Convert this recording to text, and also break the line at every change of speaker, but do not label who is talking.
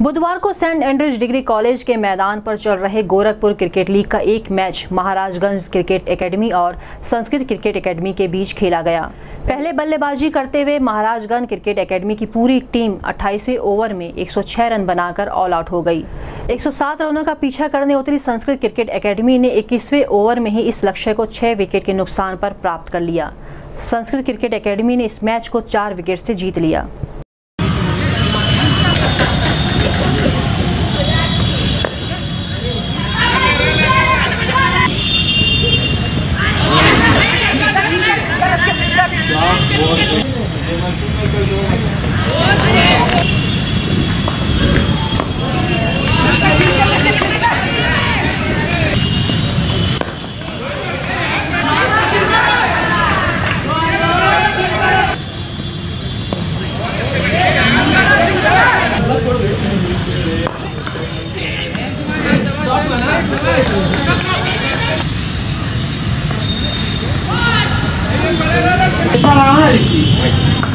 बुधवार को Saint Andrews degree college के मैदान पर चल रहे गोरखपुर क्रिकेट लीग का एक मैच महाराजगंज क्रिकेट एकेडमी और संस्कृत क्रिकेट एकेडमी के बीच खेला गया। पहले बल्लेबाजी करते हुए महाराजगंज क्रिकेट एकेडमी की पूरी टीम 28वें ओवर में 106 रन बनाकर ऑल आउट हो गई। 107 रनों का पीछा करने उतरी संस्कृत क्रिकेट एकेडमी ने 21वें ओवर में ही इस लक्ष्य को 6 विकेट के नुकसान पर प्राप्त कर लिया। संस्कृत क्रिकेट एकेडमी ने इस मैच को 4 विकेट से जीत लिया।
Para